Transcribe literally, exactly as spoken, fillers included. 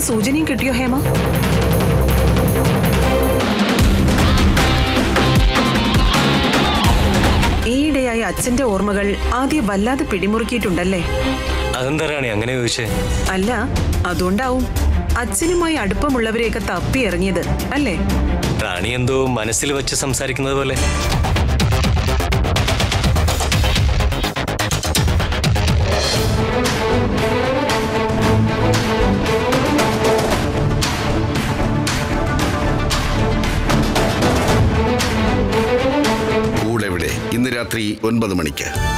സൂചനയും കിട്ടിയോ ഹേമ? ഈയിടെയായി അച്ഛന്റെ ഓർമ്മകൾ ആദ്യം വല്ലാതെ പിടിമുറുക്കിയിട്ടുണ്ടല്ലേ? അതെന്താ റാണി അങ്ങനെ ചോദിച്ചേ? അല്ല, അതുകൊണ്ടാവും അച്ഛനുമായി അടുപ്പമുള്ളവരെയൊക്കെ തപ്പി ഇറങ്ങിയത് അല്ലേ? റാണി എന്തോ മനസ്സിൽ വെച്ച് സംസാരിക്കുന്നത് പോലെ. കൂടെവിടെ ഇന്ന് രാത്രി ഒൻപത് മണിക്ക്.